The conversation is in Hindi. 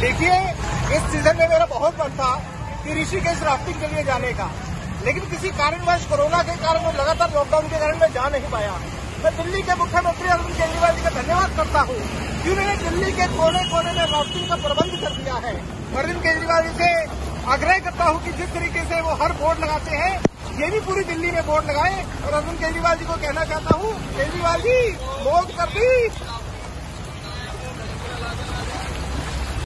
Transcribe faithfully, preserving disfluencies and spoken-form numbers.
देखिए, इस सीजन में मेरा बहुत मन था कि ऋषिकेश राफ्टिंग के लिए जाने का, लेकिन किसी कारणवश कोरोना के कारण और लगातार लॉकडाउन के कारण मैं जा नहीं पाया। मैं दिल्ली के मुख्यमंत्री अरविंद केजरीवाल जी का धन्यवाद करता हूँ कि उन्होंने दिल्ली के कोने कोने में राफ्टिंग का प्रबंध कर दिया है। अरविंद केजरीवाल जी से आग्रह करता हूँ कि जिस तरीके से वो हर बोर्ड लगाते हैं, ये भी पूरी दिल्ली में बोर्ड लगाए। और अरविंद केजरीवाल जी को कहना चाहता हूँ, केजरीवाल जी, मोदी कर दी